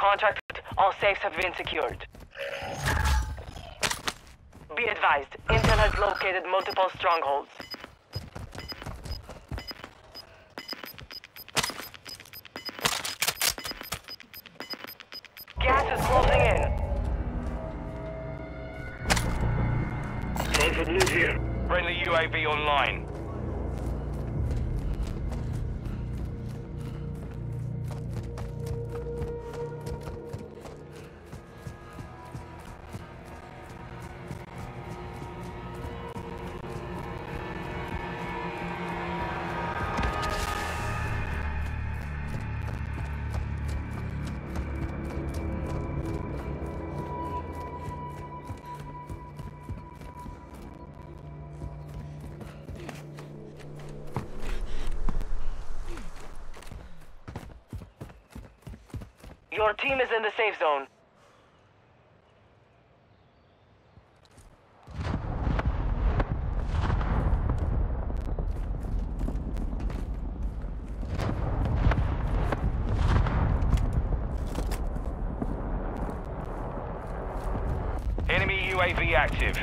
contract, all safes have been secured. Be advised, Intel has located multiple strongholds. Gas is closing in. Time for move here. Friendly UAV online. Your team is in the safe zone. Enemy UAV active.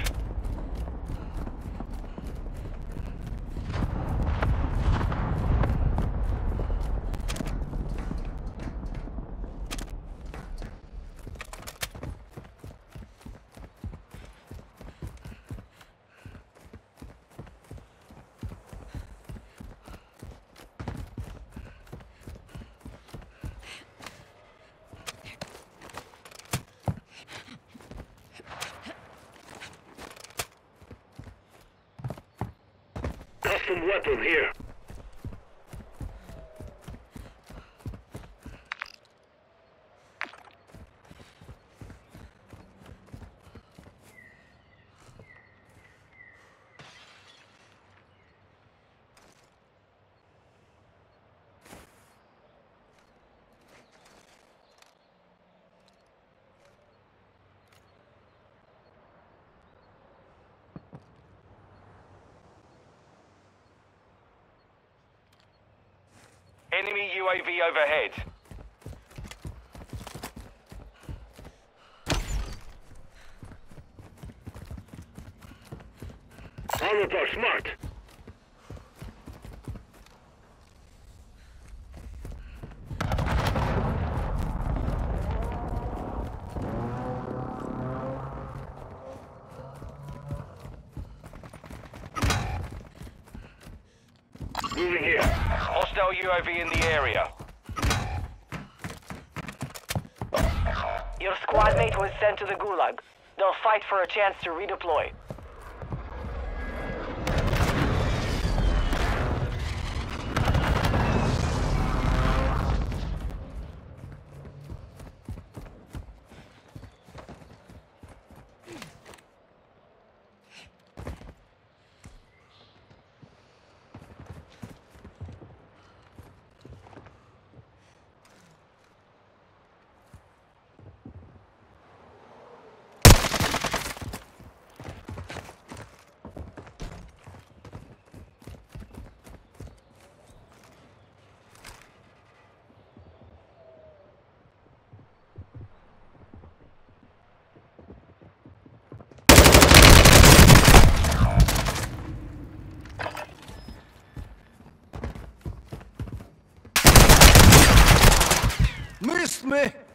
Custom weapon here. Enemy UAV overhead. Armor box marked. Moving here. Hostile UAV in the area. Your squad mate was sent to the Gulag. They'll fight for a chance to redeploy. Missed me!